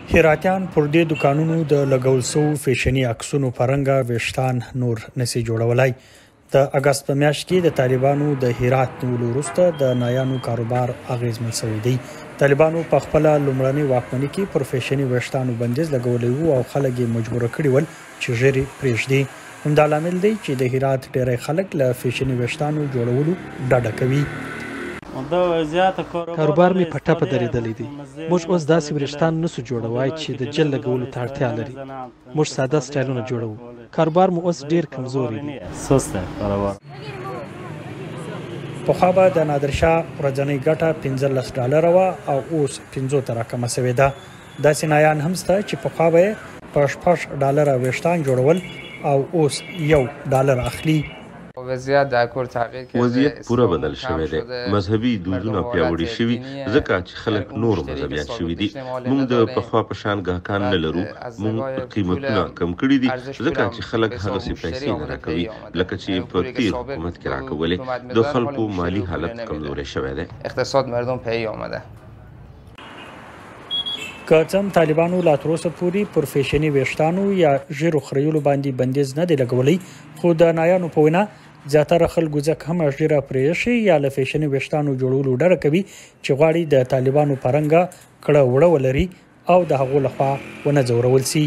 هراتیان پر دې دوکانونو د لګول سوو فېشني عکسونو په رنګه وېښتان نور نسي جوړولای. د اګست په میاشت کې د طالبانو د هرات نيولو وروسته د نایانو کاروبار اغیزمن شوی دی. طالبانو په خپله لومړنۍ واکمني کې پر فېشني وېښتانو بنديز لګولی وو او خلک یې مجبوره کړي ول چې ږيرې پرېږدي. همدا لامل دی چې د هرات ډېری خلک له فېشني وېښتانو جوړولو ډډه کوي. کاروبار مې په ټپه درېدلی دی. موږ اوس داسې وریښتان نسو جوړوای چې د جل لګولو ته اړتیا لري. موږ ساده سټایلونه جوړوو. کاروبار مو اوس ډېر کمزوری دی. پخوا به د نادرشاه ورځنۍ ګټه $15 وه او اوس 50 ته راکمه سوې ده. داسې نایان هم شته چې پخوا به یې په $6 وېښتان جوړول او اوس $1 اخلي. وضعیت پوره بدل شوی دی. مذهبي دودونه پیاوړي شوي ځکه چې خلک نور مذهبیان شوي دي. موږ د پخوا په شان ګاهکان نه لرو. موږ قیمتونه کم کړي دي ځکه چې خلک هغسې پیسې نه راکوي لکه چې په تیر حکومت کې راکولې. د خلکو مالي حالت کمزوری شوی دی. که څه هم طالبانو لا تر اوسه پورې پر فېشني وېښتانو یا ږيرو خريلو باندې بنديز نه دی لګولی، خو د نایانو په وینا زیاتره خلکو ځکه هم ږیره پرېښي یا له فېشني وېښتانو جوړولو ډډه کوي چې غواړي د طالبانو په رنګه کړه وړه ولري او د هغو لخوا ونه ځورول سي.